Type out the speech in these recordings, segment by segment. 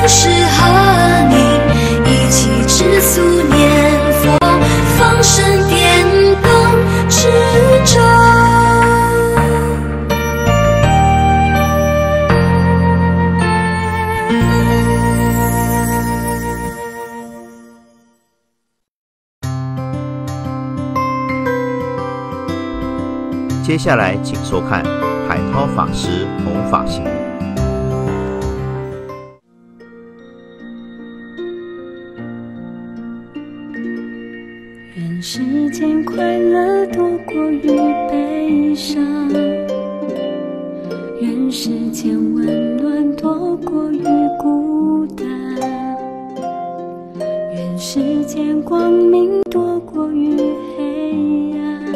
是和你一起知足念佛，放生电灯之中。 接下来请收看海涛法师弘法行。 愿世间快乐多过于悲伤，愿世间温暖多过于孤单，愿世间光明多过于黑暗，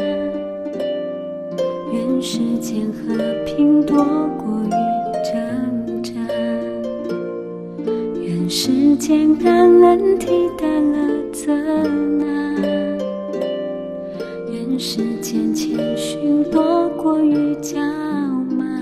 愿世间和平多过于征战，愿世间感恩替代了责难，愿世间谦逊多过于骄慢，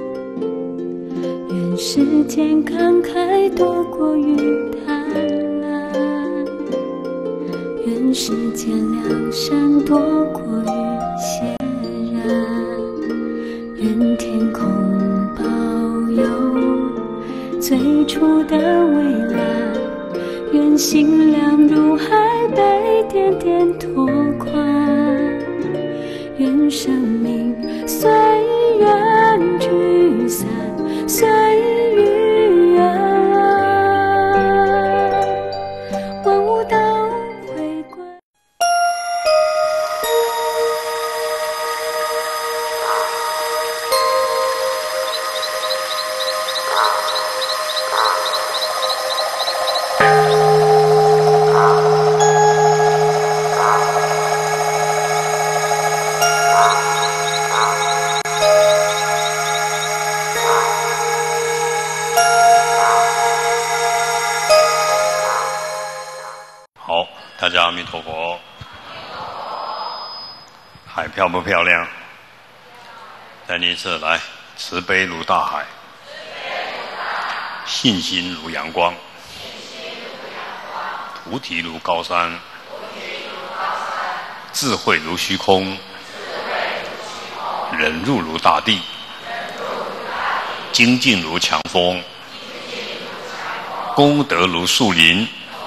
愿世间慷慨多过于贪婪，愿世间良善多过于邪然，愿天空保佑最初的蔚蓝，愿心量如海被点点拓宽，愿生命随缘聚散，随遇而安，万物都回归。 好，大家阿弥陀佛。海漂不漂亮？再念一次，来，慈悲如大海，信心如阳光，菩提如高山，智慧如虚空，忍辱如大地，精进如强风，功德如树林，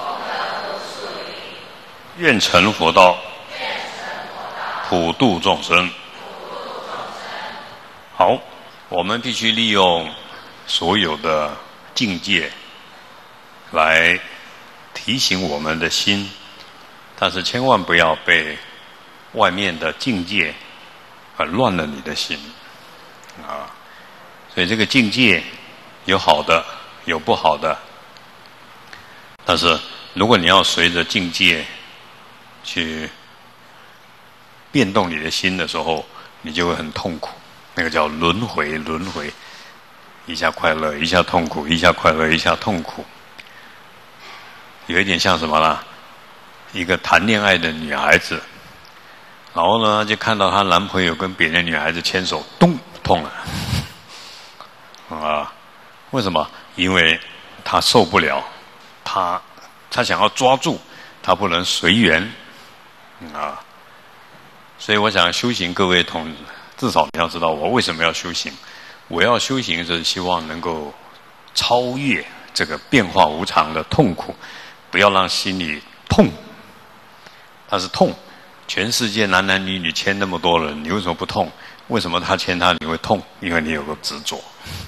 愿成佛道，普度众生。好，我们必须利用所有的境界来提醒我们的心，但是千万不要被外面的境界乱了你的心啊！所以这个境界有好的，有不好的，但是如果你要随着境界去变动你的心的时候，你就会很痛苦。那个叫轮回，轮回，一下快乐，一下痛苦，一下快乐，一下痛苦。有一点像什么啦？一个谈恋爱的女孩子，然后呢，就看到她男朋友跟别的女孩子牵手，咚，痛了。啊，为什么？因为她受不了，她想要抓住，她不能随缘。啊，所以我想修行，各位至少你要知道我为什么要修行。我要修行是希望能够超越这个变化无常的痛苦，不要让心里痛。它是痛，全世界男男女女牵那么多人，你为什么不痛？为什么他牵他你会痛？因为你有个执着。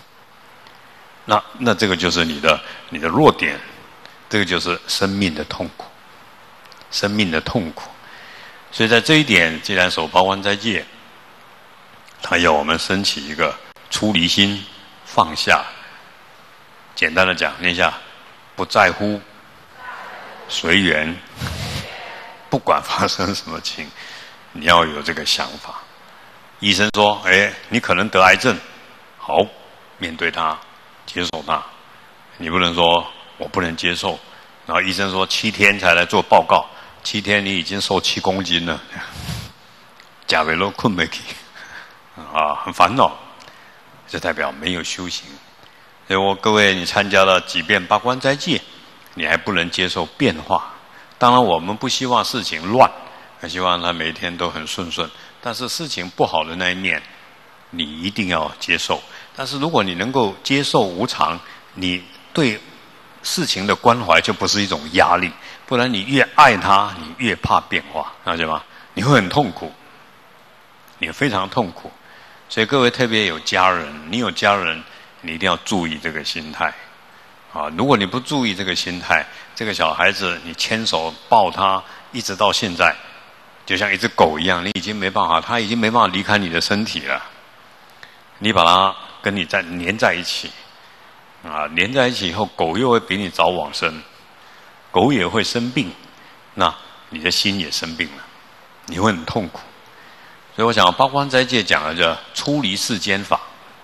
那这个就是你的弱点，这个就是生命的痛苦，生命的痛苦。所以在这一点，既然守八关斋戒，他要我们升起一个出离心，放下。简单的讲，念一下：不在乎，随缘，不管发生什么情，你要有这个想法。医生说：“你可能得癌症。”好，面对它，接受它。你不能说我不能接受，然后医生说7天才来做报告，7天你已经瘦7公斤了，假为都困不起，很烦恼，这代表没有修行。 所以各位，你参加了几遍八关斋戒，你还不能接受变化。当然，我们不希望事情乱，希望他每天都很顺顺。但是事情不好的那一面，你一定要接受。但是如果你能够接受无常，你对事情的关怀就不是一种压力。不然你越爱它，你越怕变化，了解吗？你会很痛苦，你非常痛苦。所以各位特别有家人，你有家人，你一定要注意这个心态啊！如果你不注意这个心态，这个小孩子你牵手抱他，一直到现在，就像一只狗一样，你已经没办法，他已经没办法离开你的身体了。你把它跟你粘在一起啊，粘在一起以后，狗又会比你早往生，狗也会生病，那你的心也生病了，你会很痛苦。所以我想八关斋戒讲的叫出离世间法，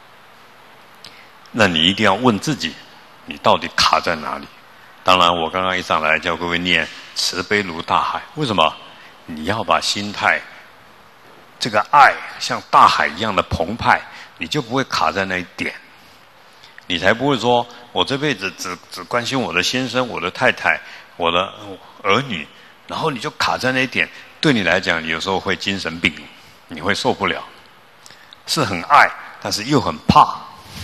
那你一定要问自己，你到底卡在哪里？当然我刚刚一上来叫各位念慈悲如大海，为什么？你要把心态这个爱像大海一样的澎湃，你就不会卡在那一点，你才不会说我这辈子只关心我的先生、我的太太、我的儿女，然后你就卡在那一点，对你来讲，你有时候会精神病，你会受不了，是很爱，但是又很怕。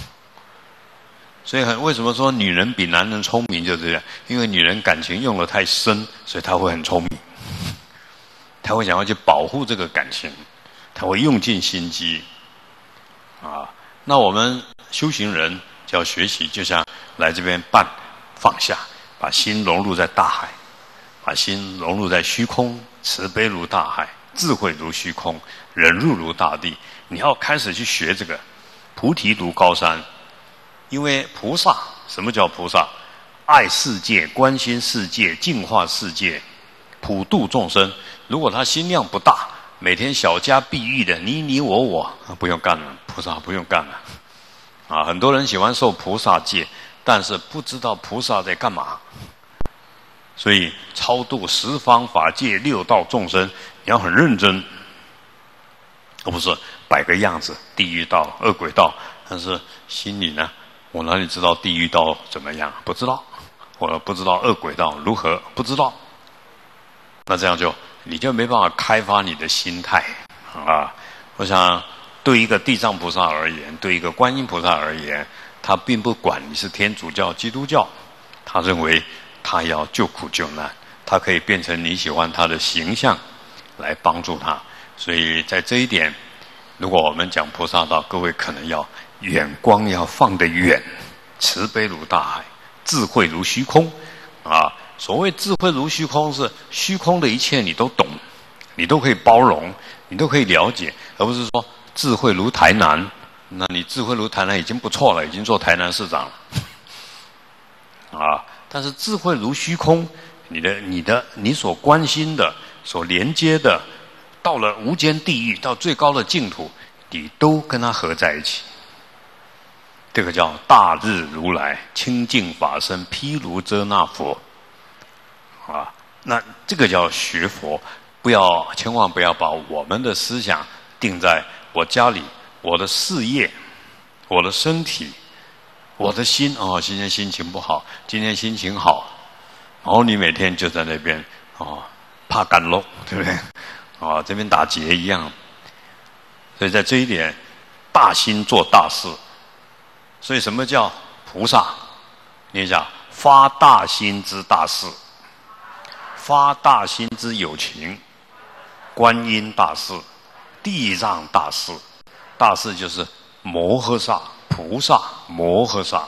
所以为什么说女人比男人聪明就这样？因为女人感情用得太深，所以她会很聪明，她会想要去保护这个感情，她会用尽心机啊。那我们修行人就要学习，就像来这边放下，把心融入在大海，把心融入在虚空，慈悲如大海，智慧如虚空，忍辱如大地。你要开始去学这个，菩提如高山。因为菩萨，什么叫菩萨？爱世界，关心世界，净化世界，普度众生。如果他心量不大，每天小家碧玉的你我，不用干了，菩萨不用干了。啊，很多人喜欢受菩萨戒，但是不知道菩萨在干嘛。所以超度十方法界六道众生，你要很认真，而不是摆个样子，地狱道、恶鬼道，但是心里呢？我哪里知道地狱道怎么样？不知道，我不知道恶鬼道如何，不知道。那这样你就没办法开发你的心态啊！我想，对一个地藏菩萨而言，对一个观音菩萨而言，他并不管你是天主教、基督教，他认为他要救苦救难，他可以变成你喜欢他的形象来帮助他。所以在这一点，如果我们讲菩萨道，各位可能要远光要放得远，慈悲如大海，智慧如虚空啊！所谓智慧如虚空，是虚空的一切你都懂，你都可以包容，你都可以了解，而不是说智慧如台南。那你智慧如台南已经不错了，已经做台南市长了啊！但是智慧如虚空，你所关心的、所连接的，到了无间地狱，到最高的净土，你都跟它合在一起。这个叫大日如来清净法身毗卢遮那佛啊，那这个叫学佛，千万不要把我们的思想定在我家里、我的事业、我的身体、我的心哦。今天心情不好，今天心情好，然后你每天就在那边怕赶路，对不对？这边打结一样。所以在这一点，大心做大事。所以什么叫菩萨？你讲发大心之大事，发大心之有情，观音大士、地藏大士。大士就是摩诃萨、菩萨、摩诃萨。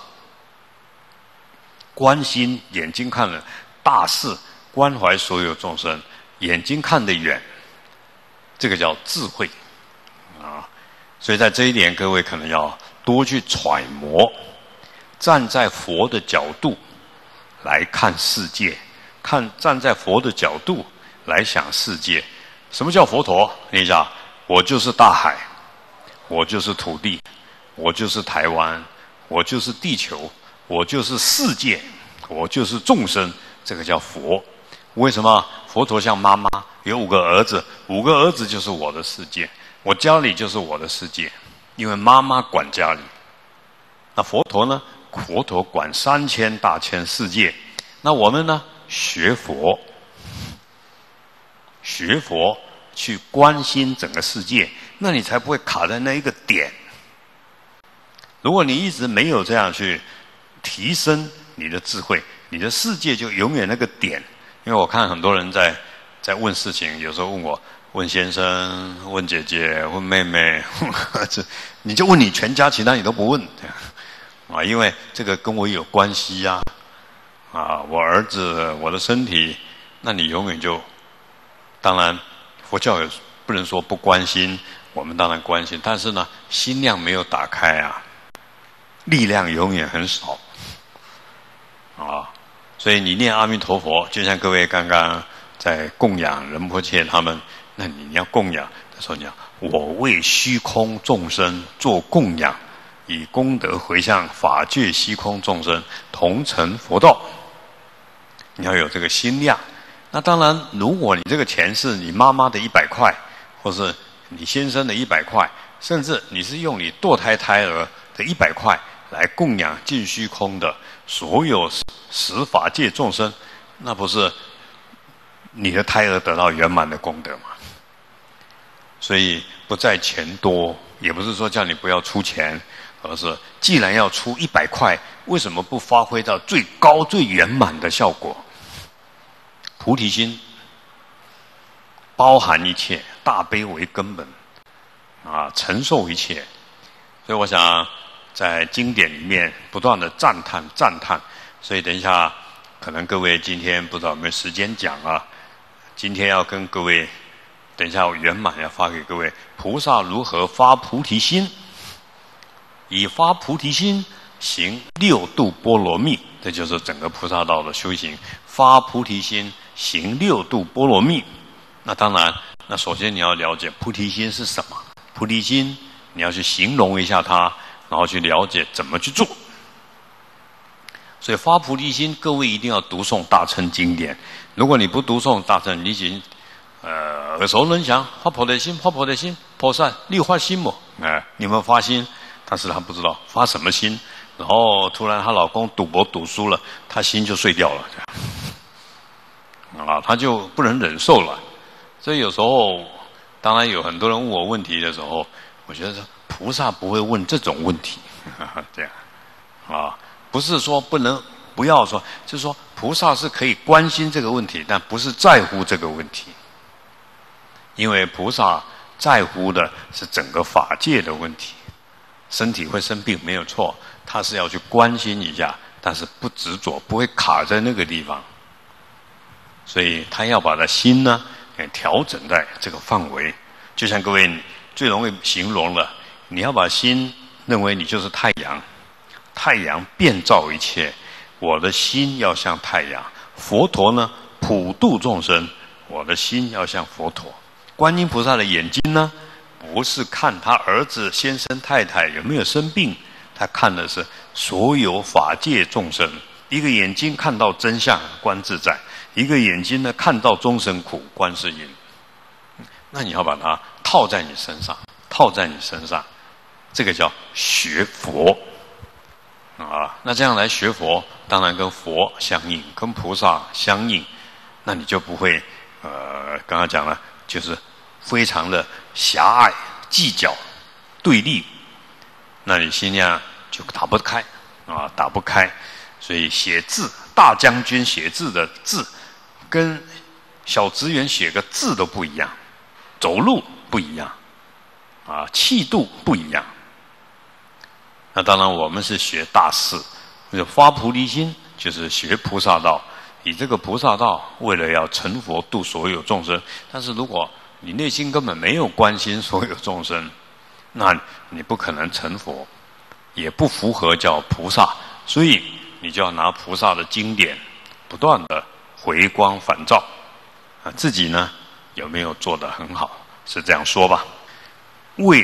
观心，眼睛看了；大士，关怀所有众生，眼睛看得远。这个叫智慧啊！所以在这一点，各位可能要多去揣摩，站在佛的角度来看世界，站在佛的角度来想世界。什么叫佛陀？你想，我就是大海，我就是土地，我就是台湾，我就是地球，我就是世界，我就是众生，这个叫佛。为什么？佛陀像妈妈，有5个儿子，5个儿子就是我的世界，我家里就是我的世界，因为妈妈管家里。那佛陀呢， 佛陀管3000大千世界，那我们呢学佛去关心整个世界，那你才不会卡在那一个点。如果你一直没有这样去提升你的智慧，你的世界就永远那个点。因为我看很多人在问事情，有时候问我，问先生，问姐姐，问妹妹，问儿子，你就问你全家，其他你都不问，啊，因为这个跟我有关系呀，啊，我儿子，我的身体，那你永远就，当然，佛教也不能说不关心，我们当然关心，但是呢，心量没有打开啊，力量永远很少，啊，所以你念阿弥陀佛，就像各位刚刚在供养仁波切他们，那你要供养的时候，你要我为虚空众生做供养，以功德回向法界虚空众生同成佛道，你要有这个心量。那当然，如果你这个钱是你妈妈的100块，或是你先生的100块，甚至你是用你堕胎胎儿的100块来供养尽虚空的所有十法界众生，那不是你的胎儿得到圆满的功德吗？所以不在钱多，也不是说叫你不要出钱，而是既然要出100块，为什么不发挥到最高最圆满的效果？菩提心包含一切，大悲为根本，啊，承受一切。所以我想在经典里面不断的赞叹。所以等一下，可能各位今天不知道有没有时间讲啊？今天要跟各位，等一下我圆满要发给各位，菩萨如何发菩提心，以发菩提心行6度波罗蜜，这就是整个菩萨道的修行。发菩提心行6度波罗蜜，那当然，那首先你要了解菩提心是什么。菩提心你要去形容一下它，然后去了解怎么去做。所以发菩提心，各位一定要读诵大乘经典。如果你不读诵大乘，你已经耳熟能详，发菩提心，发菩提心，菩萨立发心么？你有没有发心？但是她不知道发什么心，然后突然她老公赌博赌输了，她心就碎掉了，啊，她就不能忍受了。所以有时候，当然有很多人问我问题的时候，我觉得菩萨不会问这种问题，这样啊，不是说不要说，就是说菩萨是可以关心这个问题，但不是在乎这个问题，因为菩萨在乎的是整个法界的问题。身体会生病没有错，他是要去关心一下，但是不执着，不会卡在那个地方。所以他要把他心呢调整在这个范围。就像各位最容易形容了，你要把心认为你就是太阳，太阳遍照一切，我的心要像太阳。佛陀呢普度众生，我的心要像佛陀。观音菩萨的眼睛呢，不是看他儿子先生太太有没有生病，他看的是所有法界众生。一个眼睛看到真相观自在，一个眼睛呢看到众生苦观世音。那你要把它套在你身上，这个叫学佛啊。那这样来学佛，当然跟佛相应，跟菩萨相应，那你就不会刚刚讲了，就是非常的狭隘、计较、对立，那你心量就打不开啊，打不开。所以写字，大将军写字的字，跟小职员写个字都不一样，走路不一样，啊，气度不一样。那当然，我们是学大事，发菩提心，就是学菩萨道。以这个菩萨道，为了要成佛度所有众生。但是如果你内心根本没有关心所有众生，那你不可能成佛，也不符合叫菩萨。所以你就要拿菩萨的经典，不断的回光返照，啊，自己呢有没有做得很好？是这样说吧？为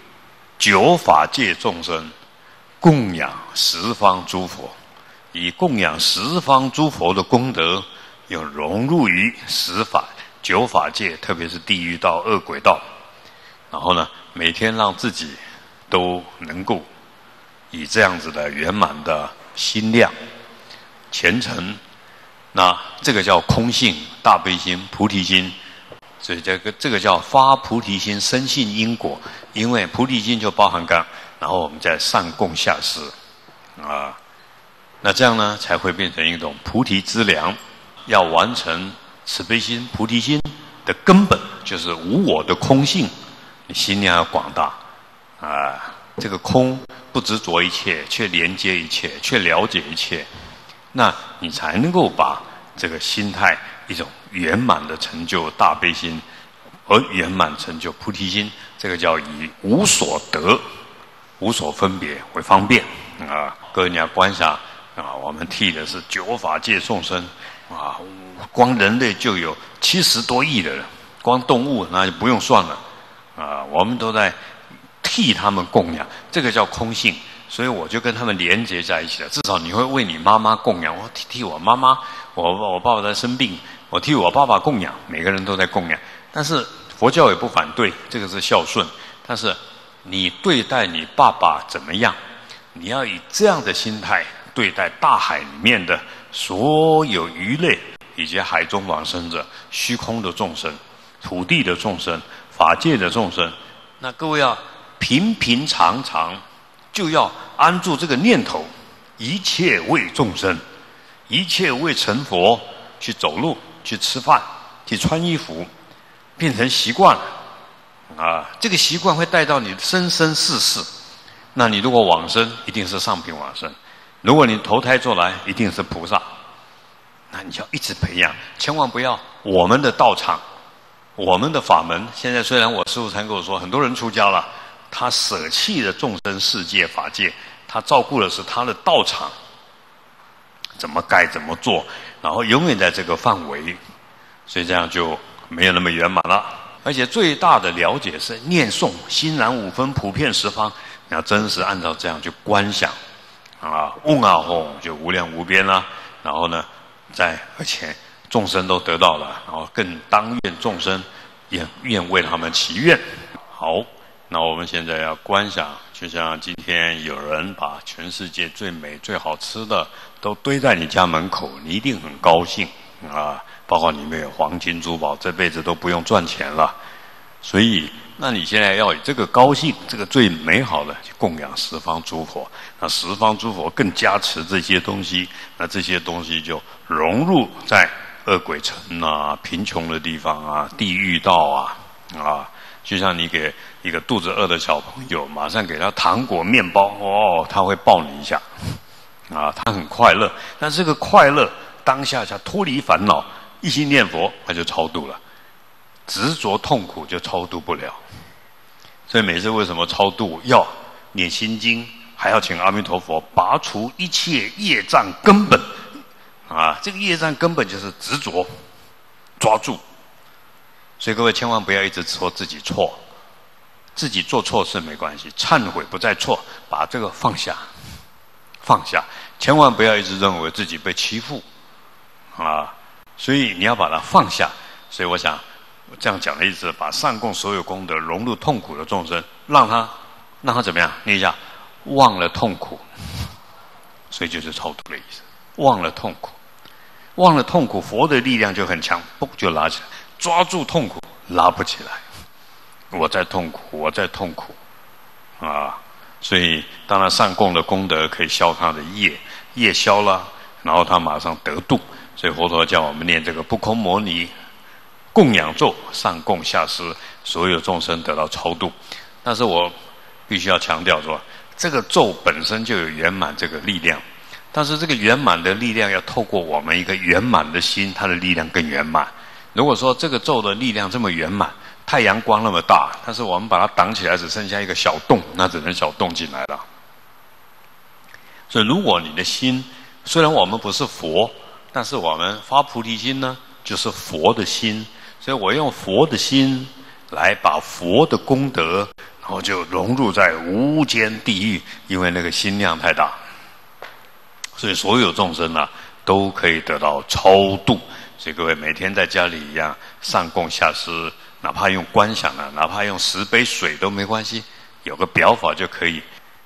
9法界众生供养十方诸佛，以供养十方诸佛的功德，又融入于9法界，特别是地狱道、恶鬼道。然后呢，每天让自己都能够以这样子的圆满的心量、虔诚，那这个叫空性、大悲心、菩提心。所以这个叫发菩提心，深信因果。因为菩提心就包含刚，然后我们再上供下施，那这样呢才会变成一种菩提之粮。要完成慈悲心、菩提心的根本，就是无我的空性。你心量要广大这个空不执着一切，却连接一切，却了解一切，那你才能够把这个心态一种圆满的成就大悲心，而圆满成就菩提心。这个叫以无所得、无所分别为方便各位你要观想我们替的是9法界众生光人类就有70多亿的人，光动物那就不用算了我们都在替他们供养，这个叫空性。所以我就跟他们连结在一起了。至少你会为你妈妈供养，我替我妈妈，我爸爸在生病，我替我爸爸供养，每个人都在供养。但是佛教也不反对，这个是孝顺。但是你对待你爸爸怎么样？你要以这样的心态对待大海里面的所有鱼类，以及海中往生者、虚空的众生、土地的众生、法界的众生。那各位要平平常常就要安住这个念头，一切为众生，一切为成佛，去走路，去吃饭，去穿衣服，变成习惯了这个习惯会带到你生生世世。那你如果往生，一定是上品往生；如果你投胎做来，一定是菩萨。那你就要一直培养，千万不要我们的道场、我们的法门。现在虽然我师父常跟我说，很多人出家了，他舍弃了众生世界法界，他照顾的是他的道场，怎么该怎么做，然后永远在这个范围，所以这样就没有那么圆满了。而且最大的了解是念诵欣然五分，普遍十方。你要真实按照这样去观想嗡吽就无量无边啦。然后呢，而且众生都得到了，然后更当愿众生也愿为他们祈愿。好，那我们现在要观想，就像今天有人把全世界最美最好吃的都堆在你家门口，你一定很高兴包括里面有黄金珠宝，这辈子都不用赚钱了。所以那你现在要以这个高兴，这个最美好的去供养十方诸佛，那十方诸佛更加持这些东西，那这些东西就融入在恶鬼城贫穷的地方地狱道就像你给一个肚子饿的小朋友，马上给他糖果面包他会抱你一下他很快乐。但这个快乐当下他脱离烦恼，一心念佛，他就超度了。执着痛苦就超度不了。所以每次为什么超度要念心经，还要请阿弥陀佛拔除一切业障根本这个业障根本就是执着抓住。所以各位千万不要一直说自己错，自己做错事没关系，忏悔不再错，把这个放下，千万不要一直认为自己被欺负所以你要把它放下。所以我想我这样讲的意思，把上供所有功德融入痛苦的众生，让他怎么样？念一下，忘了痛苦。所以就是超度的意思，忘了痛苦，忘了痛苦，佛的力量就很强，嘣就拉起来。抓住痛苦，拉不起来。我在痛苦所以当然上供的功德可以消他的业消了，然后他马上得度。所以佛陀叫我们念这个不空摩尼供养咒，上供下施，所有众生得到超度。但是我必须要强调说，这个咒本身就有圆满这个力量，但是这个圆满的力量要透过我们一个圆满的心，它的力量更圆满。如果说这个咒的力量这么圆满，太阳光那么大，但是我们把它挡起来，只剩下一个小洞，那只能小洞进来了。所以如果你的心，虽然我们不是佛，但是我们发菩提心呢，就是佛的心。所以我用佛的心来把佛的功德，然后就融入在无间地狱，因为那个心量太大，所以所有众生都可以得到超度。所以各位每天在家里一样上供下施，哪怕用观想哪怕用10杯水都没关系，有个表法就可以。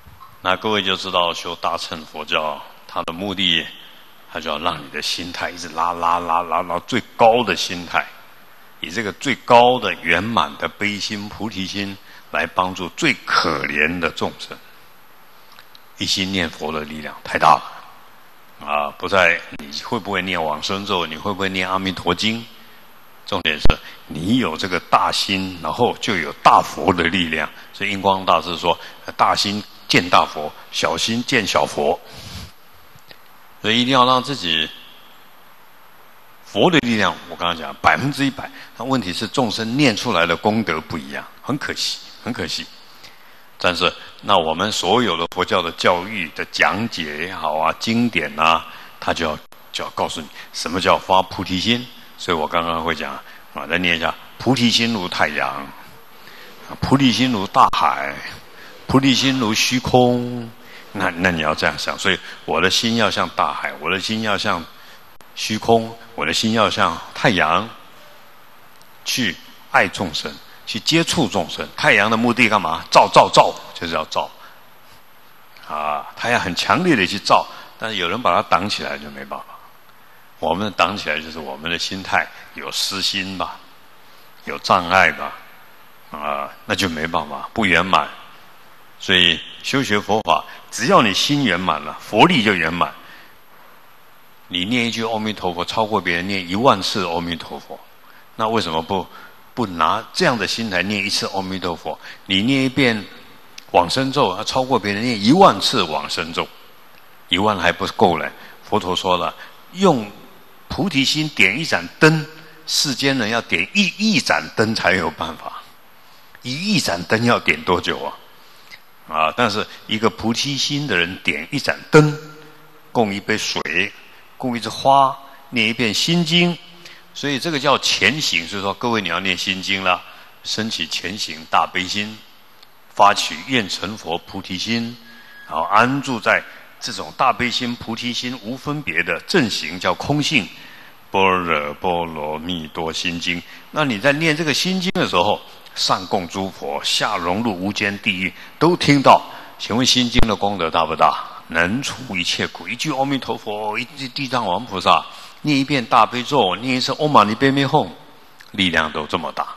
那各位就知道修大乘佛教，它的目的，它就要让你的心态一直拉到最高的心态，以这个最高的圆满的悲心菩提心来帮助最可怜的众生。一心念佛的力量太大了不在你会不会念往生咒，你会不会念阿弥陀经，重点是你有这个大心，然后就有大佛的力量。所以印光大师说，大心见大佛，小心见小佛。所以一定要让自己佛的力量，我刚刚讲100%，那问题是众生念出来的功德不一样，很可惜，很可惜。但是那我们所有的佛教的教育的讲解也好啊，经典啊，它就要告诉你什么叫发菩提心。所以我刚刚会讲再念一下：菩提心如太阳，菩提心如大海，菩提心如虚空。那你要这样想，所以我的心要像大海，我的心要像虚空，我的心要像太阳，去爱众生，去接触众生。太阳的目的干嘛？照，就是要照太阳很强烈的去照，但是有人把它挡起来就没办法。我们挡起来就是我们的心态有私心吧，有障碍吧那就没办法，不圆满。所以修学佛法，只要你心圆满了，佛力就圆满。你念一句阿弥陀佛，超过别人念10000次阿弥陀佛。那为什么不拿这样的心来念一次阿弥陀佛？你念一遍往生咒，超过别人念10000次往生咒，10000还不够嘞。佛陀说了，用菩提心点一盏灯，世间人要点1亿盏灯才有办法。1亿盏灯要点多久但是一个菩提心的人点一盏灯，供一杯水，供一枝花，念一遍心经。所以这个叫前行。所以说各位你要念心经了，升起前行大悲心，发起愿成佛菩提心，然后安住在这种大悲心菩提心无分别的正行，叫空性。般若波罗蜜多心经。那你在念这个心经的时候，上供诸佛，下融入无间地狱，都听到。请问心经的功德大不大？能除一切苦。一句阿弥陀佛，一句地藏王菩萨，念一遍大悲咒，念一次唵嘛呢叭咪吽，力量都这么大。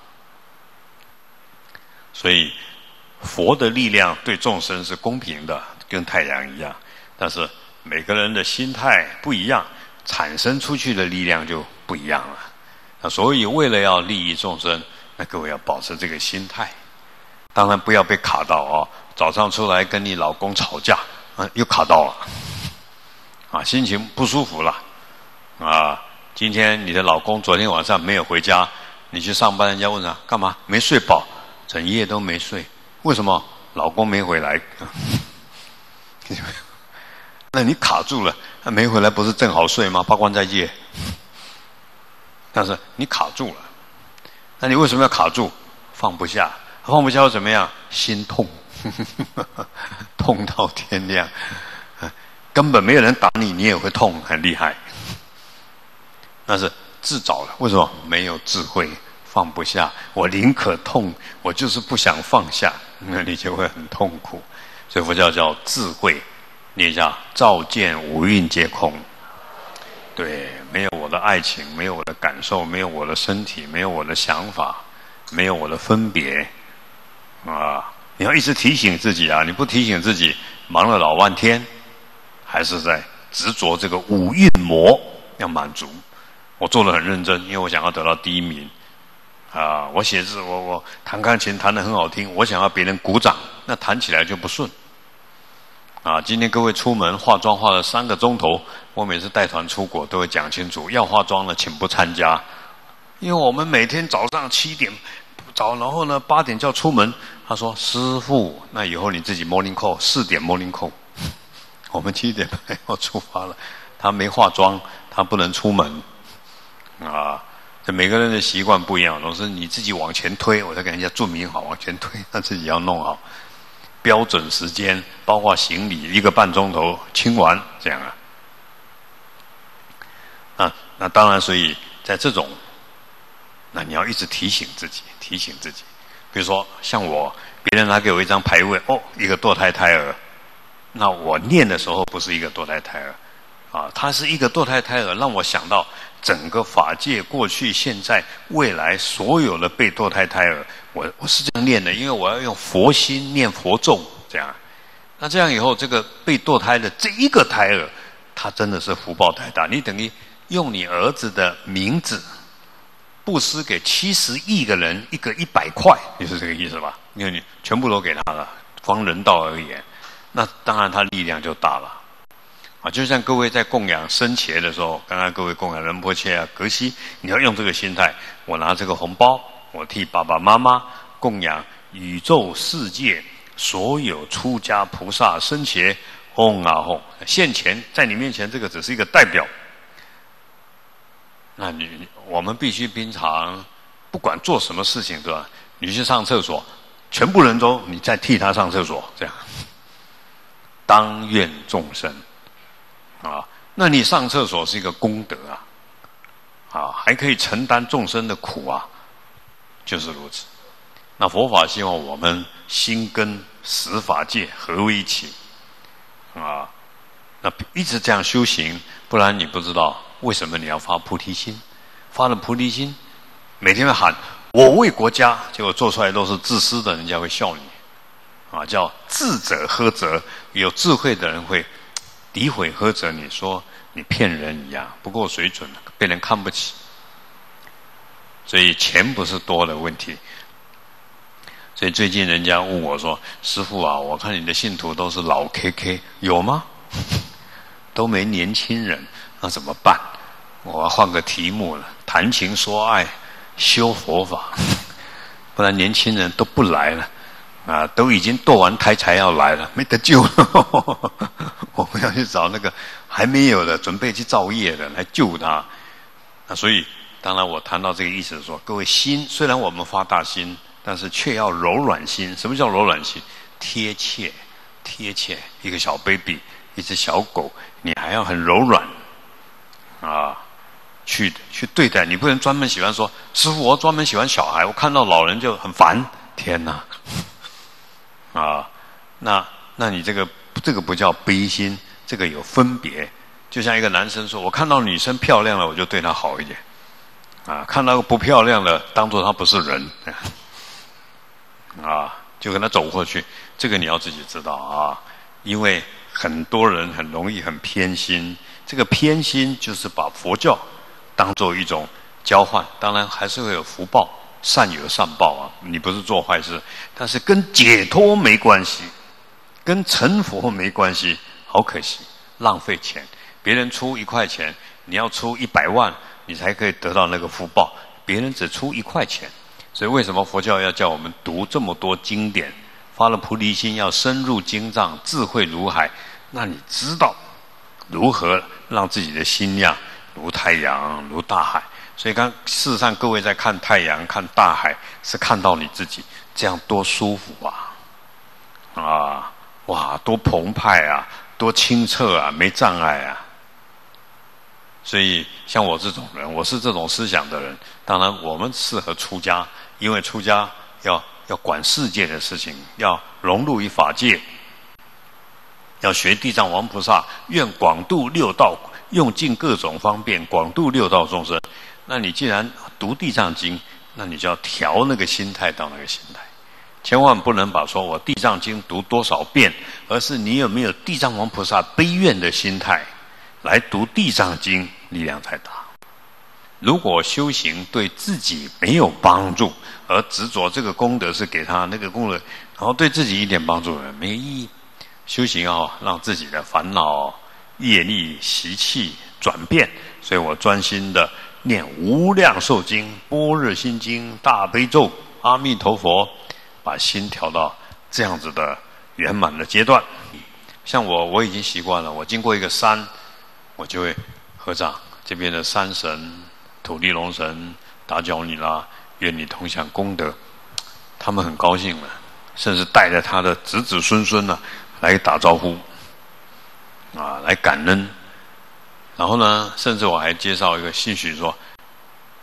所以佛的力量对众生是公平的，跟太阳一样。但是每个人的心态不一样，产生出去的力量就不一样了。那所以为了要利益众生，那各位要保持这个心态。当然不要被卡到早上出来跟你老公吵架又卡到了心情不舒服了今天你的老公昨天晚上没有回家，你去上班，人家问他干嘛？没睡饱，整夜都没睡。为什么？老公没回来那你卡住了，他没回来不是正好睡吗？八关斋戒。但是你卡住了，那你为什么要卡住？放不下，放不下又怎么样？心痛痛到天亮根本没有人打你，你也会痛，很厉害。那是自找了。为什么？没有智慧，放不下。我宁可痛，我就是不想放下，那你就会很痛苦。所以佛教叫智慧，念一下：照见五蕴皆空。对，没有我的爱情，没有我的感受，没有我的身体，没有我的想法，没有我的分别你要一直提醒自己你不提醒自己，忙了老半天，还是在执着这个五蕴魔要满足。我做得很认真，因为我想要得到第一名我写字，我弹钢琴弹得很好听，我想要别人鼓掌，那弹起来就不顺今天各位出门化妆化了3个钟头，我每次带团出国都会讲清楚，要化妆了请不参加，因为我们每天早上7点早，然后呢8点就要出门。他说师父，那以后你自己 morning call 4点 morning call 我们7点半要出发了，他没化妆，他不能出门这每个人的习惯不一样，总是你自己往前推，我再给人家注明好，往前推，他自己要弄好标准时间，包括行李1个半钟头清完，这样那当然，所以在这种，那你要一直提醒自己。比如说像我，别人拿给我一张牌位，一个堕胎胎儿， 那我念的时候不是一个堕胎胎儿，它是一个堕胎胎儿，让我想到整个法界过去、现在、未来所有的被堕胎胎儿，我是这样念的，因为我要用佛心念佛咒，这样。那这样以后，这个被堕胎的这一个胎儿，他真的是福报太大。你等于用你儿子的名字布施给70亿个人，一个100块，你是这个意思吧？因为你全部都给他了，光人道而言，那当然他力量就大了。就像各位在供养僧伽的时候，刚刚各位供养仁波切啊、格西，你要用这个心态，我拿这个红包，我替爸爸妈妈供养宇宙世界所有出家菩萨僧伽，嗡啊嗡，现前在你面前，这个只是一个代表。那我们必须平常不管做什么事情，对吧？你去上厕所，全部人都你再替他上厕所，这样当愿众生那你上厕所是一个功德还可以承担众生的苦就是如此。那佛法希望我们心跟十法界合为一起那一直这样修行，不然你不知道为什么你要发菩提心。发了菩提心，每天会喊我为国家，结果做出来都是自私的，人家会笑你叫智者呵责。有智慧的人会诋毁呵责你，说你骗人一样，不够水准，被人看不起。所以钱不是多的问题。所以最近人家问我说，师父我看你的信徒都是老 KK， 有吗？都没年轻人，那怎么办？我要换个题目了，谈情说爱，修佛法，不然年轻人都不来了都已经堕完胎才要来了，没得救了。我们要去找那个还没有的，准备去造业的来救他。那所以，当然我谈到这个意思是说，各位心虽然我们发大心，但是却要柔软心。什么叫柔软心？贴切，一个小 baby， 一只小狗，你还要很柔软去对待。你不能专门喜欢说，师父我专门喜欢小孩，我看到老人就很烦。天哪那你这个不叫悲心，这个有分别。就像一个男生说，我看到女生漂亮了，我就对她好一点看到不漂亮的，当作她不是人就跟她走过去。这个你要自己知道因为很多人很容易很偏心，这个偏心就是把佛教当作一种交换，当然还是会有福报，善有善报你不是做坏事，但是跟解脱没关系，跟成佛没关系，好可惜，浪费钱。别人出1块钱，你要出100万，你才可以得到那个福报，别人只出1块钱。所以为什么佛教要叫我们读这么多经典？发了菩提心，要深入经藏，智慧如海。那你知道如何让自己的心量如太阳，如大海。所以事实上各位在看太阳看大海，是看到你自己，这样多舒服哇，多澎湃多清澈没障碍所以像我这种人，我是这种思想的人，当然我们适合出家，因为出家要管世界的事情，要融入于法界，要学地藏王菩萨，愿广度六道，用尽各种方便广度六道众生。那你既然读地藏经，那你就要调那个心态到那个心态，千万不能把说我地藏经读多少遍，而是你有没有地藏王菩萨悲愿的心态来读地藏经，力量才大。如果修行对自己没有帮助，而执着这个功德是给他那个功德，然后对自己一点帮助没有意义。修行让自己的烦恼、业力、习气转变，所以我专心的念无量寿经、般若心经、大悲咒、阿弥陀佛，把心调到这样子的圆满的阶段。像我已经习惯了，我经过一个山，我就会合掌，这边的山神、土地龙神、达角尼拉，愿你同享功德。他们很高兴了，甚至带着他的子子孙孙来打招呼来感恩。然后呢，甚至我还介绍一个信许说，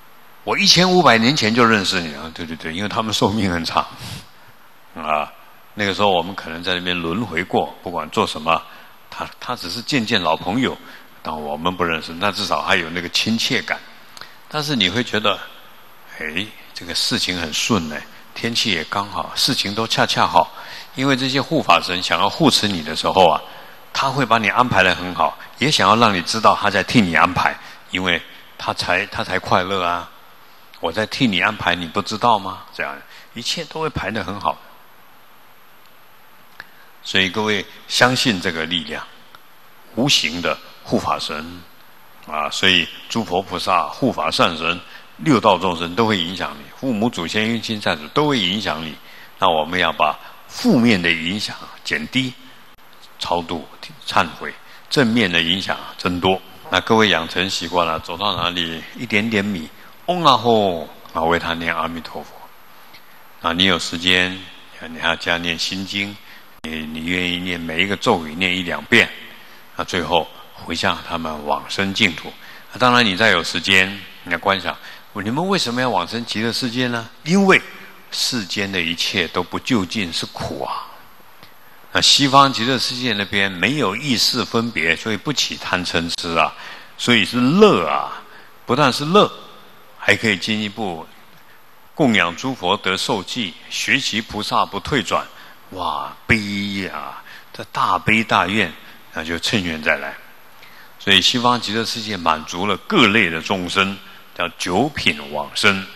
我1500年前就认识你了。对，因为他们寿命很长那个时候我们可能在那边轮回过，不管做什么，他只是见老朋友，但我们不认识，那至少还有那个亲切感。但是你会觉得，哎，这个事情很顺呢，天气也刚好，事情都恰恰好。因为这些护法神想要护持你的时候啊，他会把你安排得很好，也想要让你知道他在替你安排，因为他才快乐啊。我在替你安排，你不知道吗？这样一切都会排得很好。所以各位相信这个力量，无形的护法神啊，所以诸佛菩萨、护法善神、六道众生都会影响你，父母祖先冤亲债主都会影响你。那我们要把负面的影响减低，超度、忏悔；正面的影响增多。那各位养成习惯了，走到哪里一点点米，嗡啊吼，啊为他念阿弥陀佛。啊，你有时间，你还要加念心经，你愿意念每一个咒语念1、2遍，那最后回向他们往生净土。当然，你再有时间，你要观想，你们为什么要往生极乐世界呢？因为世间的一切都不究竟，是苦啊。那西方极乐世界那边没有意识分别，所以不起贪嗔痴啊，所以是乐啊。不但是乐，还可以进一步供养诸佛得受记，学习菩萨不退转。哇，悲啊，这大悲大愿，那就趁愿再来。所以西方极乐世界满足了各类的众生，叫九品往生，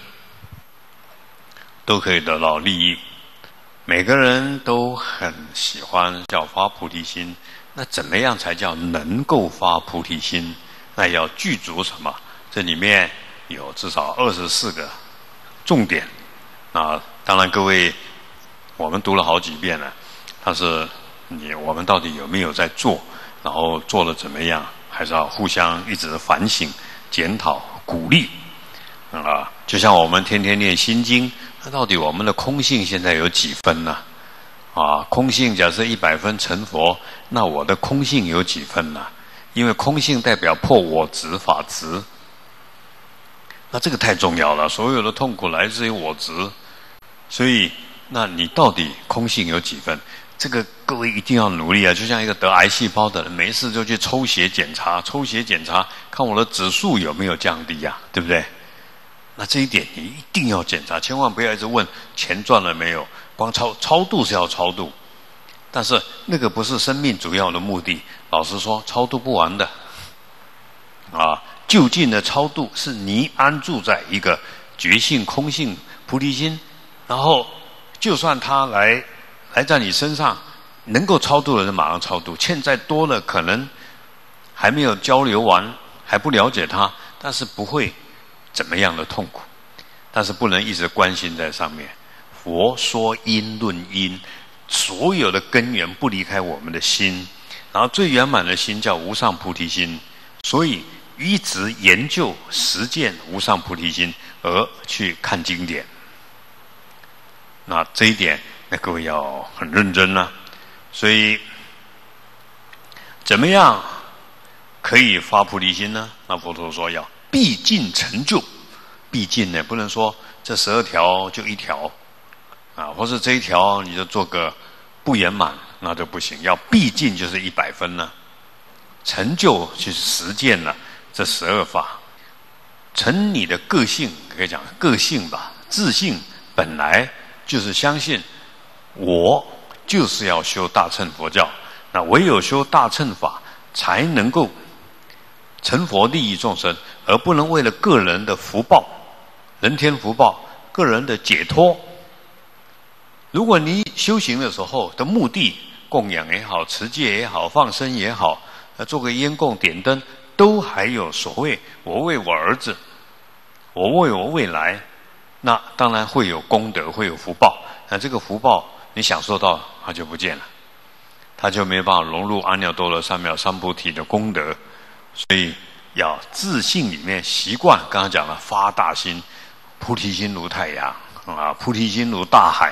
都可以得到利益。每个人都很喜欢叫发菩提心，那怎么样才叫能够发菩提心？那要具足什么？这里面有至少24个重点啊。当然各位，我们读了好几遍了，但是我们到底有没有在做？然后做了怎么样？还是要互相一直反省、检讨、鼓励啊。就像我们天天念心经，那到底我们的空性现在有几分呢？啊，空性假设100分成佛，那我的空性有几分呢？因为空性代表破我执、法执，那这个太重要了。所有的痛苦来自于我执，所以那你到底空性有几分？这个各位一定要努力啊！就像一个得癌细胞的人，没事就去抽血检查，看我的指数有没有降低啊，对不对？那这一点你一定要检查，千万不要一直问钱赚了没有。光超度是要超度，但是那个不是生命主要的目的。老实说，超度不完的啊！就近的超度是你安住在一个觉性、空性、菩提心，然后就算他来在你身上，能够超度的人马上超度，欠债多了可能还没有交流完，还不了解他，但是不会怎么样的痛苦，但是不能一直关心在上面。佛说因论因，所有的根源不离开我们的心，然后最圆满的心叫无上菩提心，所以一直研究实践无上菩提心而去看经典。那这一点，那各位要很认真啊。所以怎么样可以发菩提心呢？那佛陀说要毕竟成就，毕竟呢不能说这12条就1条啊，或是这一条你就做个不圆满，那就不行。要毕竟就是100分呢，成就去实践了这12法，成你的个性，可以讲个性吧，自信本来就是相信我就是要修大乘佛教，那唯有修大乘法才能够成佛利益众生，而不能为了个人的福报、人天福报、个人的解脱。如果你修行的时候的目的，供养也好、持戒也好、放生也好，做个烟供点灯，都还有所谓我为我儿子，我为我未来，那当然会有功德，会有福报。那这个福报你享受到，它就不见了，它就没办法融入阿耨多罗三藐三菩提的功德。所以要自信里面习惯，刚刚讲了发大心，菩提心如太阳啊，菩提心如大海，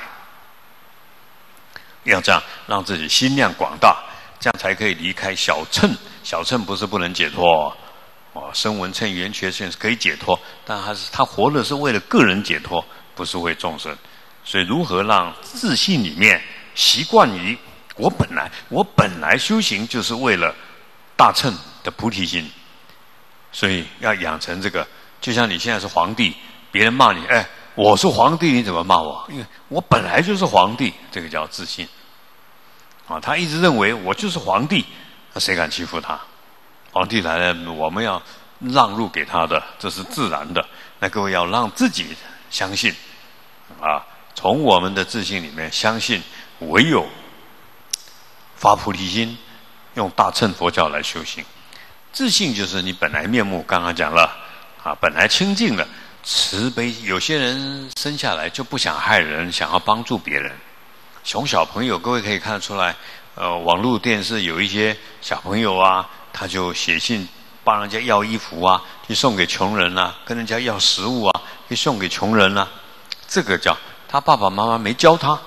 要这样让自己心量广大，这样才可以离开小乘。小乘不是不能解脱哦，声闻乘、缘觉乘是可以解脱，但他活的是为了个人解脱，不是为众生。所以如何让自信里面习惯于我本来修行就是为了大乘的菩提心，所以要养成这个。就像你现在是皇帝，别人骂你，哎，我是皇帝，你怎么骂我？因为我本来就是皇帝，这个叫自信。啊，他一直认为我就是皇帝，那谁敢欺负他？皇帝来了，我们要让路给他的，这是自然的。那各位要让自己相信，啊，从我们的自信里面相信，唯有发菩提心，用大乘佛教来修行。自信就是你本来面目，刚刚讲了，啊，本来清净的慈悲。有些人生下来就不想害人，想要帮助别人。从小朋友，各位可以看得出来，网络电视有一些小朋友啊，他就写信帮人家要衣服啊，去送给穷人啊，跟人家要食物啊，去送给穷人啊，这个叫他爸爸妈妈没教他。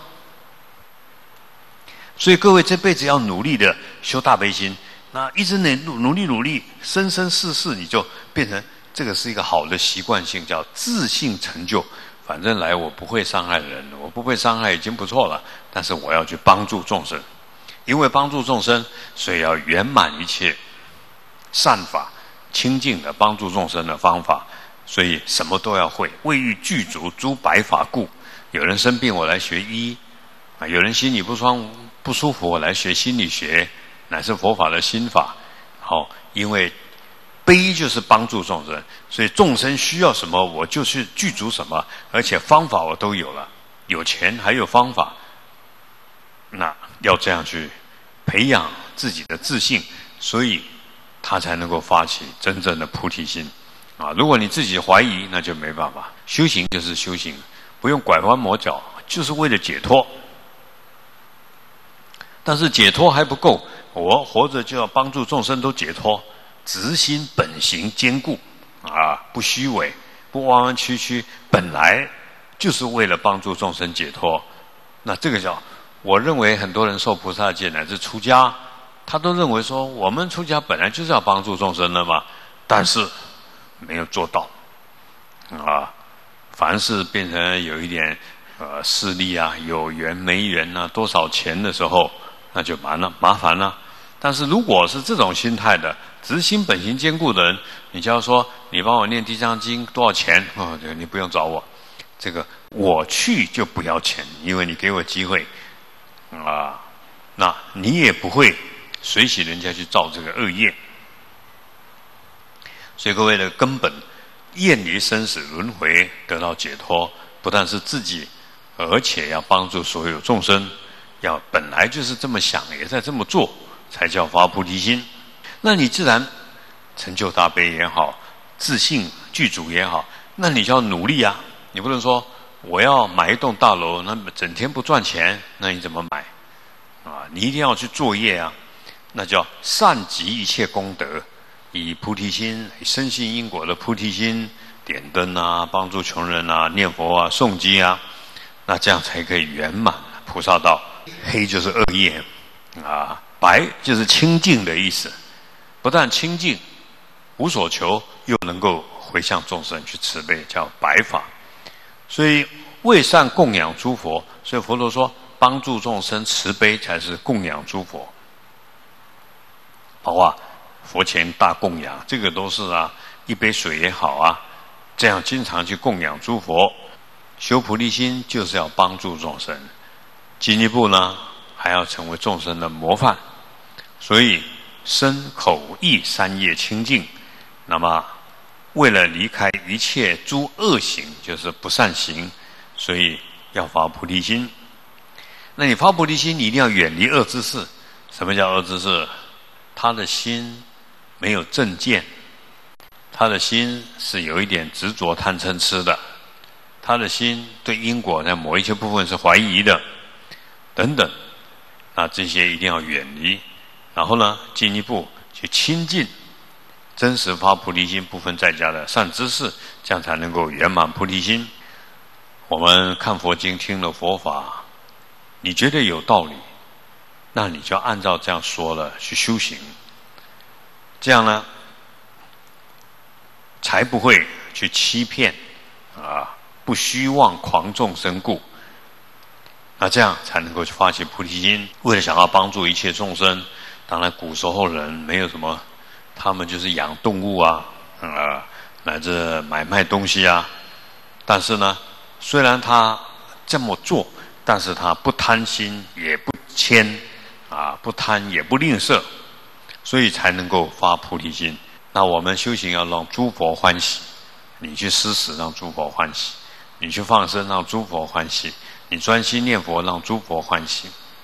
所以各位这辈子要努力的修大悲心，那一直努力，生世世你就变成这个是一个好的习惯性，叫自信成就。反正来我不会伤害人，我不会伤害已经不错了，但是我要去帮助众生，因为帮助众生，所以要圆满一切善法，清净的帮助众生的方法，所以什么都要会。为欲具足诸白法故，有人生病我来学医，啊，有人心里不舒服我来学心理学，乃是佛法的心法。好，因为悲就是帮助众生，所以众生需要什么，我就去具足什么，而且方法我都有了，有钱还有方法。那要这样去培养自己的自信，所以他才能够发起真正的菩提心啊！如果你自己怀疑，那就没办法。修行就是修行，不用拐弯抹角，就是为了解脱。但是解脱还不够，我活着就要帮助众生都解脱。直心本行坚固啊，不虚伪，不弯弯曲曲，本来就是为了帮助众生解脱。那这个叫，我认为很多人受菩萨戒乃至出家，他都认为说我们出家本来就是要帮助众生的嘛，但是没有做到啊。凡是变成有一点势力啊，有缘没缘啊，多少钱的时候，那就麻烦了。但是如果是这种心态的，直心本行坚固的人，你就要说你帮我念地藏经多少钱？哦，这个你不用找我，这个我去就不要钱，因为你给我机会啊，那你也不会随喜人家去造这个恶业。所以各位的根本厌离生死轮回，得到解脱，不但是自己，而且要帮助所有众生，要本来就是这么想，也在这么做，才叫发菩提心。那你自然成就大悲也好，自信具足也好，那你就要努力啊！你不能说我要买一栋大楼，那整天不赚钱，那你怎么买啊？你一定要去作业啊！那叫善集一切功德，以菩提心，深信因果的菩提心，点灯啊，帮助穷人啊，念佛啊，诵经啊，那这样才可以圆满菩萨道。黑就是恶业啊，白就是清净的意思。不但清净无所求，又能够回向众生去慈悲，叫白法。所以为善供养诸佛，所以佛陀说帮助众生慈悲才是供养诸佛。包括佛前大供养，这个都是啊，一杯水也好啊，这样经常去供养诸佛。修菩提心就是要帮助众生，进一步呢还要成为众生的模范。所以身口意三业清净，那么为了离开一切诸恶行，就是不善行，所以要发菩提心。那你发菩提心，你一定要远离恶知识。什么叫恶知识？他的心没有正见，他的心是有一点执着贪嗔痴的，他的心对因果在某一些部分是怀疑的，等等。那这些一定要远离。然后呢，进一步去亲近真实发菩提心部分在家的善知识，这样才能够圆满菩提心。我们看佛经，听了佛法，你觉得有道理，那你就按照这样说了去修行，这样呢才不会去欺骗啊，不虚妄狂众生故。 那这样才能够去发起菩提心，为了想要帮助一切众生。当然古时候人没有什么，他们就是养动物啊，乃至买卖东西啊。但是呢，虽然他这么做，但是他不贪心，也不谦，不贪也不吝啬，所以才能够发菩提心。那我们修行要让诸佛欢喜，你去施食让诸佛欢喜，你去放生让诸佛欢喜，你专心念佛让诸佛欢喜。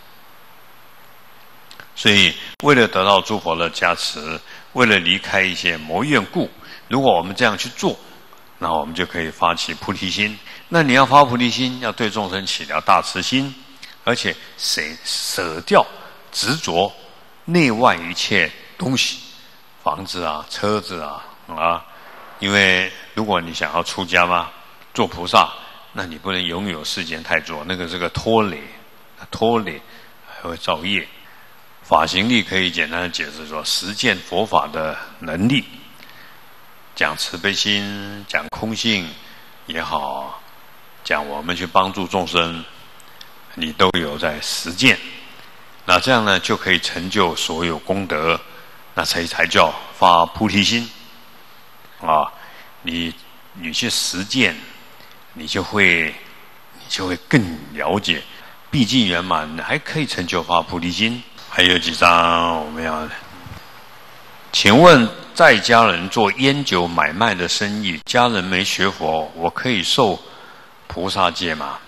所以为了得到诸佛的加持，为了离开一些魔怨故，如果我们这样去做，那我们就可以发起菩提心。那你要发菩提心，要对众生起了大慈心，而且舍掉执着内外一切东西，房子啊、车子啊，因为如果你想要出家嘛，做菩萨，那你不能拥有世间太多，那个是个拖累，还会造业。法行力可以简单的解释说，实践佛法的能力，讲慈悲心，讲空性也好，讲我们去帮助众生，你都有在实践。那这样呢，就可以成就所有功德，那才叫发菩提心你去实践，你就会更了解，毕竟圆满还可以成就发菩提心。还有几章我们要，请问在家人做烟酒买卖的生意，家人没学佛，我可以受菩萨戒吗？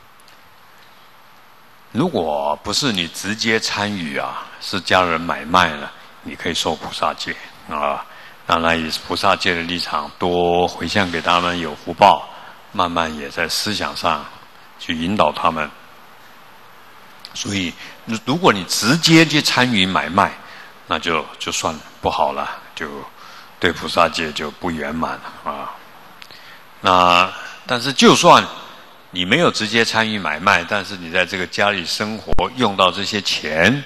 如果不是你直接参与是家人买卖了，你可以受菩萨戒当然以菩萨戒的立场，多回向给他们，有福报，慢慢也在思想上去引导他们。所以如果你直接去参与买卖，那就算不好了，就对菩萨戒就不圆满了那但是就算你没有直接参与买卖，但是你在这个家里生活用到这些钱，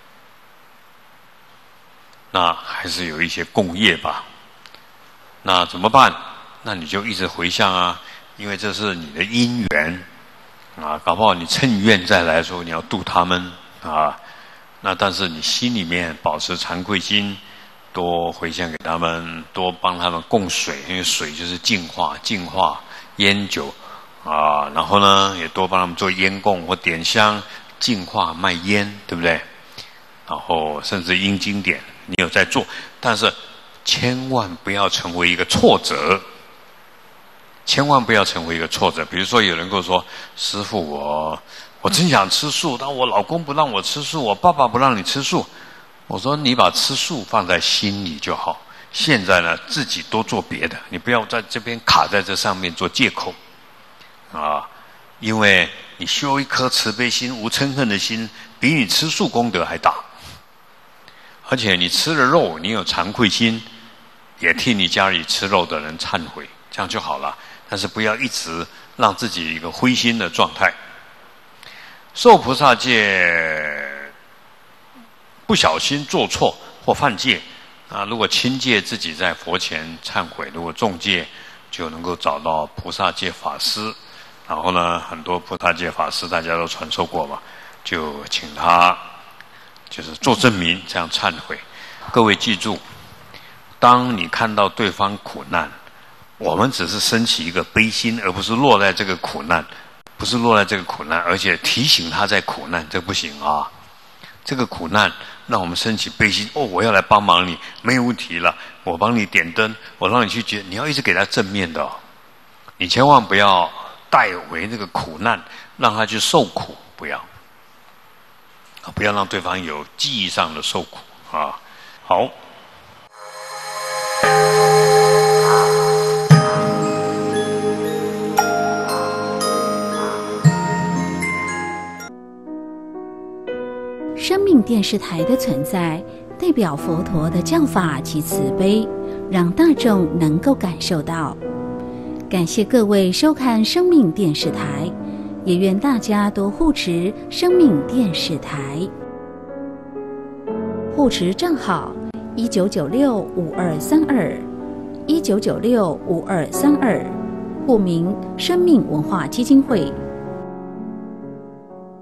那还是有一些共业吧。那怎么办？那你就一直回向因为这是你的因缘搞不好你趁愿再来的时候，你要度他们那但是你心里面保持惭愧心，多回向给他们，多帮他们供水，因为水就是净化烟酒然后呢也多帮他们做烟供或点香净化卖烟，对不对？然后甚至印经典你有在做，但是千万不要成为一个挫折，千万不要成为一个挫折。比如说有人跟我说，师父我真想吃素，但我老公不让我吃素，我爸爸不让你吃素。我说你把吃素放在心里就好，现在呢自己多做别的，你不要在这边卡在这上面做借口因为你修一颗慈悲心、无嗔恨的心，比你吃素功德还大。而且你吃了肉，你有惭愧心，也替你家里吃肉的人忏悔，这样就好了。但是不要一直让自己一个灰心的状态。受菩萨戒，不小心做错或犯戒如果轻戒自己在佛前忏悔，如果重戒就能够找到菩萨戒法师。然后呢，很多菩萨戒法师大家都传授过嘛，就请他就是做证明，这样忏悔。各位记住，当你看到对方苦难，我们只是升起一个悲心，而不是落在这个苦难，而且提醒他在苦难，这不行这个苦难让我们升起悲心，我要来帮忙你，没有问题了，我帮你点灯，我让你去觉，你要一直给他正面的你千万不要带回那个苦难，让他去受苦，不要让对方有记忆上的受苦好。 生命电视台的存在，代表佛陀的教法及慈悲，让大众能够感受到。感谢各位收看生命电视台，也愿大家多护持生命电视台。护持账号19965232，19965232，户名生命文化基金会。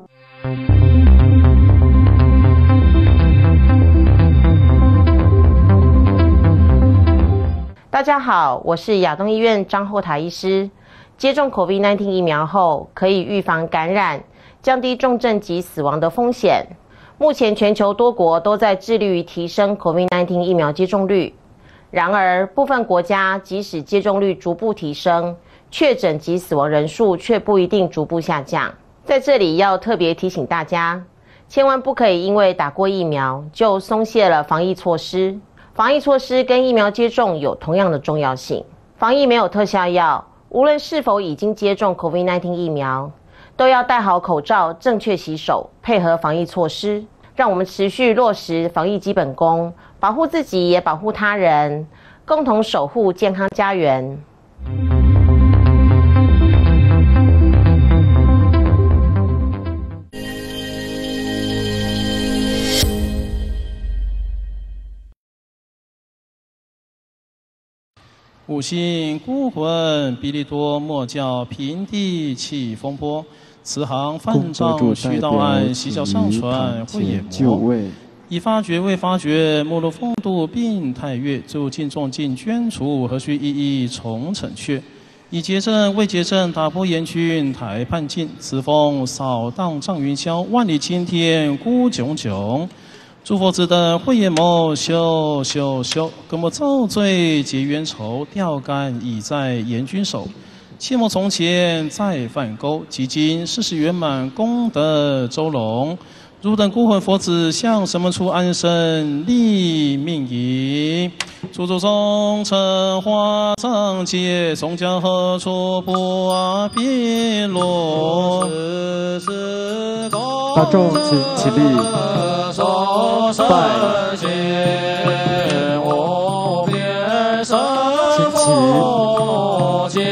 大家好，我是亚东医院张后台医师。接种 COVID-19 疫苗后，可以预防感染，降低重症及死亡的风险。目前全球多国都在致力于提升 COVID-19 疫苗接种率。然而，部分国家即使接种率逐步提升，确诊及死亡人数却不一定逐步下降。在这里要特别提醒大家，千万不可以因为打过疫苗就松懈了防疫措施。防疫措施跟疫苗接种有同样的重要性。防疫没有特效药，无论是否已经接种 COVID-19 疫苗，都要戴好口罩、正确洗手，配合防疫措施。让我们持续落实防疫基本功，保护自己也保护他人，共同守护健康家园。 五星孤魂，比利多莫教平地起风波。此行犯障须到案，细脚上传会眼魔。已发觉未发觉，没入风度病太越。诸尽众尽捐除，何须一一重惩却？已结阵未结阵，打破严峻台畔尽。此风扫荡障云霄，万里青天孤炯炯。诸佛子等慧眼眸，修修修，各莫造罪结冤仇，钓竿已在严君手。切莫从前再犯钩，即今世事圆满，功德周隆。汝等孤魂佛子，向什么处安身立命营？诸诸众尘华藏界，终将何处不变落？ 大众请起立，拜，请起。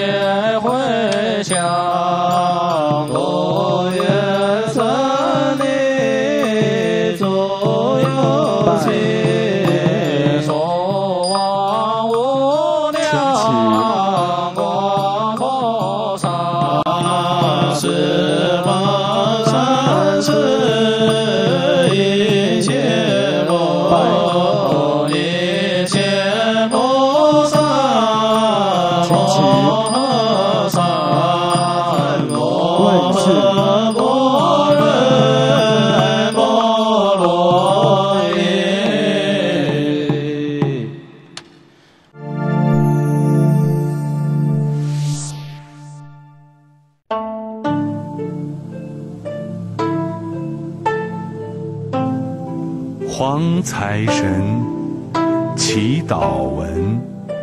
黄财神祈祷文。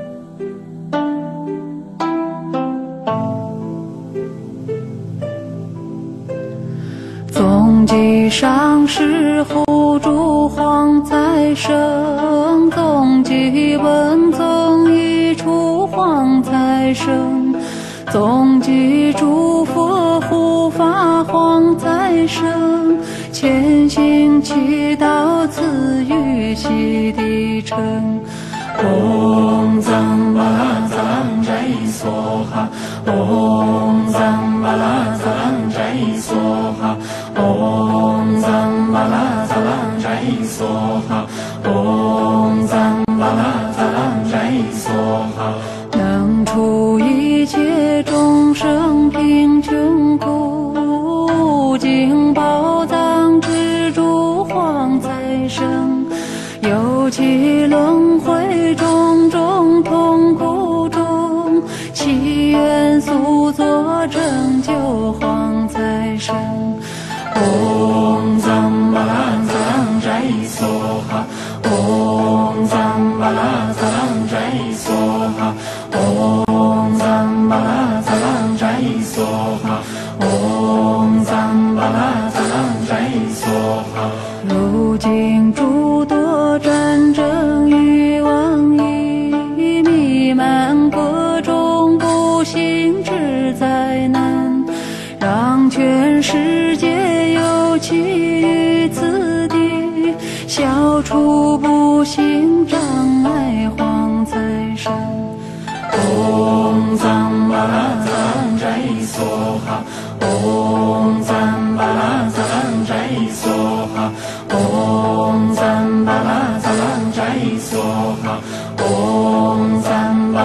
总计上师护主黄财神，总计文宗一处黄财神，总计诸佛护法黄财神，虔心祈祷赐予其地城。唵藏巴拉藏斋梭哈，唵藏巴拉藏斋梭哈，唵藏巴拉藏斋梭哈，唵藏巴拉藏斋梭哈。能除一切众生贫穷苦，尽宝藏之主黄财神，有其轮回种种痛苦中，祈愿速作拯救黄财神。唵藏巴拉藏斋梭哈，唵藏巴拉藏斋梭哈，唵藏巴拉藏斋梭哈，唵藏巴拉藏斋梭哈。如今诸多战争与瘟疫，弥漫各种不幸之灾难，让全世界有其于此地，消除不幸障碍黄财神。唵藏巴拉藏斋梭哈，唵藏巴拉藏斋梭哈，唵藏巴拉藏斋梭哈，唵藏巴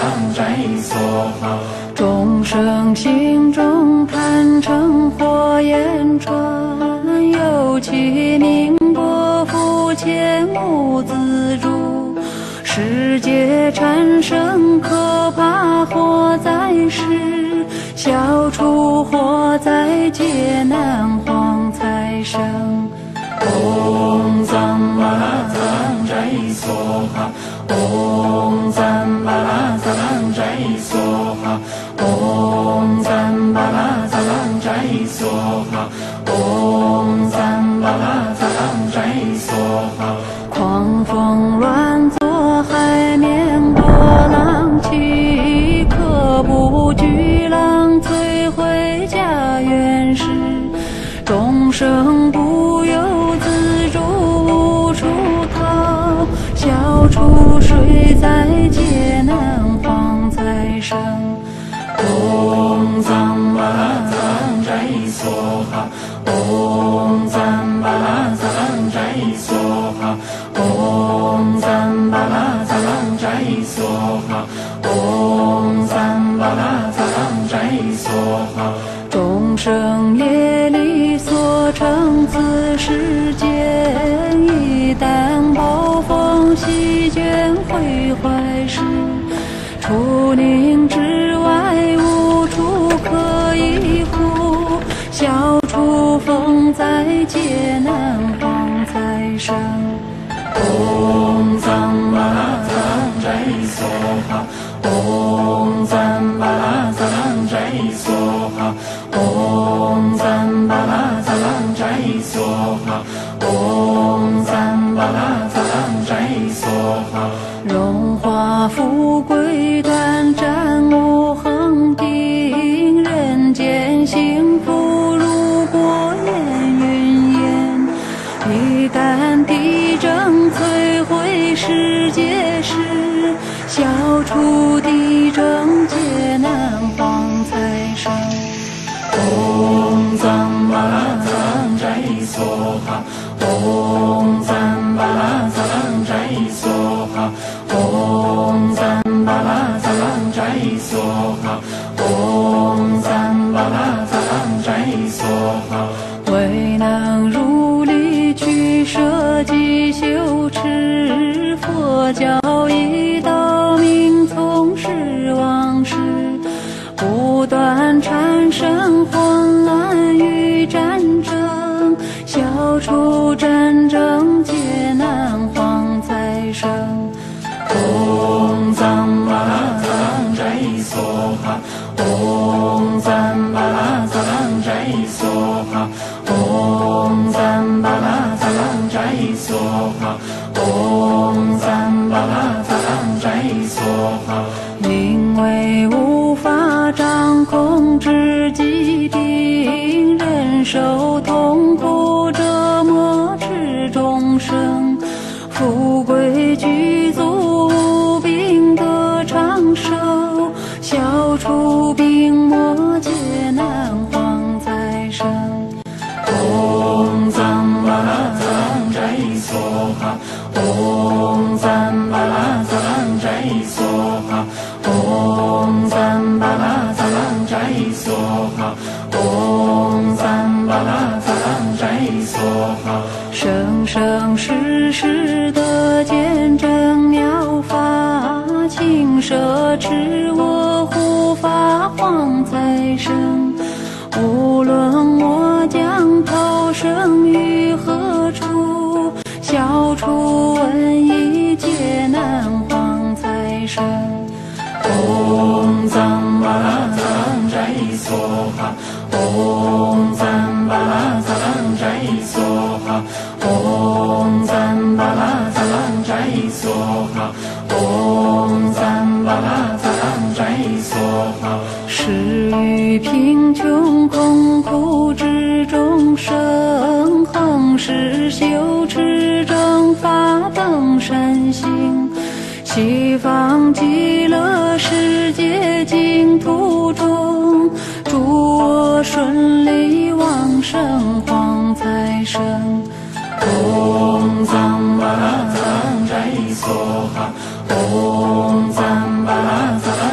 藏斋梭哈。众生心中贪嗔火焰转，有其宁波浮潜无自主，世界产生可怕火灾时，消除火灾劫难黄财生。唵赞巴拉萨朗斋梭哈，唵赞巴拉萨朗斋梭哈，唵赞巴拉萨朗斋梭哈，唵赞巴拉萨朗斋梭哈。狂风乱作海面波浪起，可怖巨浪摧毁家园时，众生不由自主无处逃，消除水灾劫难黄财生。唵赞巴拉萨朗斋梭哈，唵赞巴拉萨朗斋梭哈，唵赞巴拉萨朗斋梭哈，唵赞巴拉萨朗斋梭哈。众生业力所成此世间，一旦暴风席卷毁坏时，除宁之外无处可依附，消除风灾劫难黄财生。唵赞巴拉萨朗斋梭哈，唵赞巴拉萨朗斋梭哈，唵赞巴拉萨朗斋梭哈，唵赞巴拉萨朗斋梭哈。荣华富贵短暂无恒定，人间幸福如过眼云烟。一旦地震摧毁世界时，消除地震劫难黄财生。唵赞巴拉萨朗斋梭哈，唵赞巴拉萨朗斋梭哈，唵赞巴拉萨朗斋梭哈，唵赞巴拉萨朗斋梭哈。未能如理取舍及修持，佛教一道命从事往事，不断产生混乱与战争，消除战争劫难黄财生。唵赞巴拉萨朗斋梭哈，唵赞巴拉萨朗斋梭哈，唵赞巴拉萨朗斋梭哈，唵赞巴拉萨朗斋梭哈。因为无法掌控之疾病，忍受痛苦折磨之众生，富贵具足无病得长寿，消除病魔劫难黄财生。唵赞巴拉萨朗斋梭哈，唵赞巴拉萨朗斋梭哈，唵赞巴拉萨朗斋梭哈，唵赞巴拉萨朗斋梭哈。生生世世的见证妙法，请摄持我护法黄财生。无论我将投生于何处，消除瘟疫劫难黄财生。唵赞巴拉萨朗斋梭哈，唵赞巴拉萨朗斋梭哈，唵赞巴拉萨朗斋梭哈，唵赞巴拉萨朗斋梭哈。是于贫穷困苦之众生，恒时修持正法等善行，西方极乐世界净土中，祝我顺利往生黄财生。唵赞巴拉萨朗斋梭哈，唵赞巴拉萨朗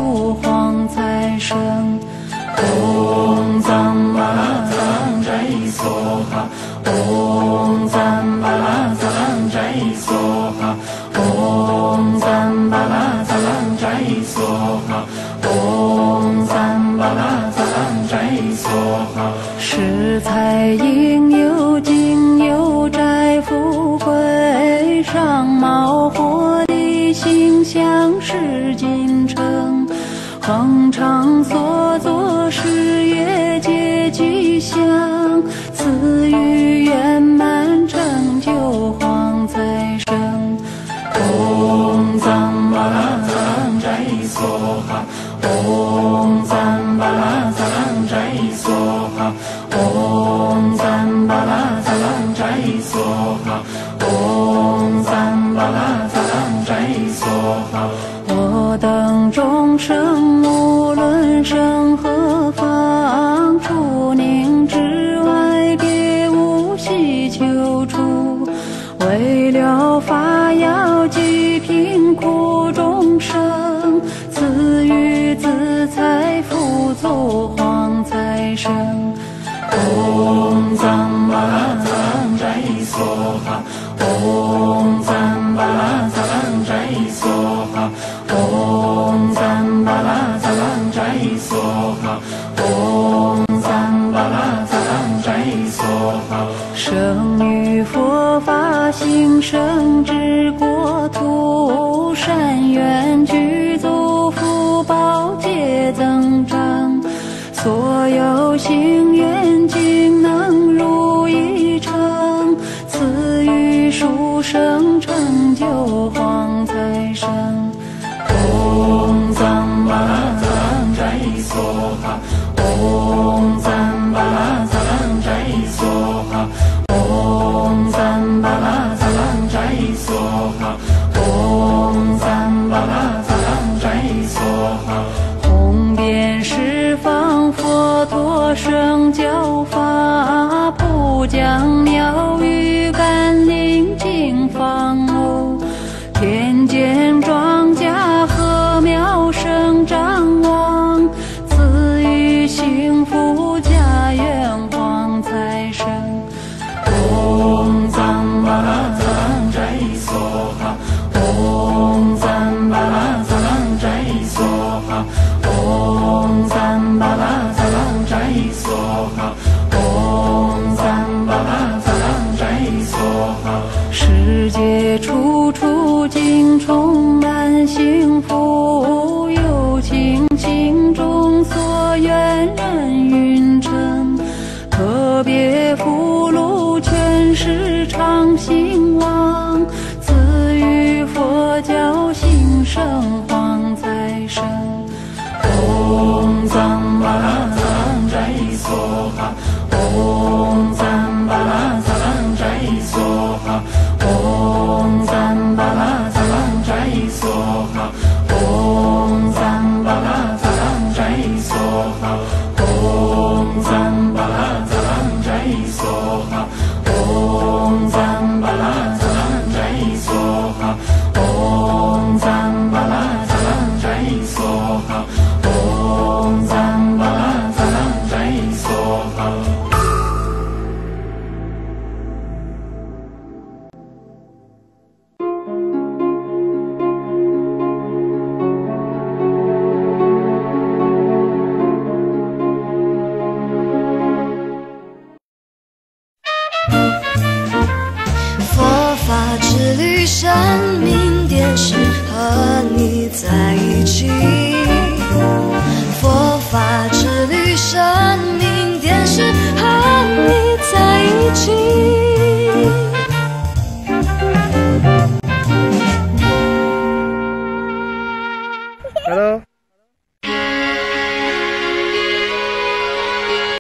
祝黄财神。唵赞巴拉萨朗斋梭哈，唵赞巴拉萨朗斋梭哈，唵赞巴拉萨朗斋梭哈，唵赞巴拉萨朗斋梭哈。食财应有金有斋富贵，上毛活力形象是金城，恒常所作事业皆吉祥，赐予圆满成就黄财神。唵赞巴拉萨朗斋梭哈，唵赞巴拉萨朗斋梭哈，唵赞巴拉萨朗斋梭哈，唵赞巴拉萨朗斋梭哈。我等众生无论生何方，除宁之外别无希求处，为了发要济贫苦众生，赐予自财富足黄财神。唵赞巴拉萨朗斋梭哈，唵赞巴拉萨朗斋梭哈，唵赞巴拉萨朗斋梭哈，唵赞巴拉萨朗斋梭哈。生于佛法兴盛之国土，善缘具足，福报皆增长，所有心愿尽能如意成，赐予殊胜成就黄财神。唵赞巴拉萨朗斋梭哈，唵赞巴拉萨朗斋梭哈，唵赞巴拉萨朗斋梭哈，唵赞巴拉萨朗斋梭哈。红遍十方佛陀圣教法，普降妙语甘霖净放哦，天间庄稼禾苗生长旺，赐予幸福家园黄财神。唵赞巴拉萨朗斋梭哈，唵赞巴拉萨朗斋梭哈，唵赞巴拉萨朗斋梭哈，唵赞巴拉萨朗斋梭哈。世界处处尽充满幸福，有情心中所愿人云成，特别福禄全是常兴旺，赐予佛教兴盛黄财神。唵赞巴拉萨朗斋梭哈，唵赞巴拉萨朗斋梭哈，唵赞巴拉萨朗斋梭哈，唵赞巴拉萨朗斋梭哈，唵赞巴拉萨朗斋梭哈，唵赞巴拉萨朗斋梭哈，唵赞巴拉萨朗斋梭哈。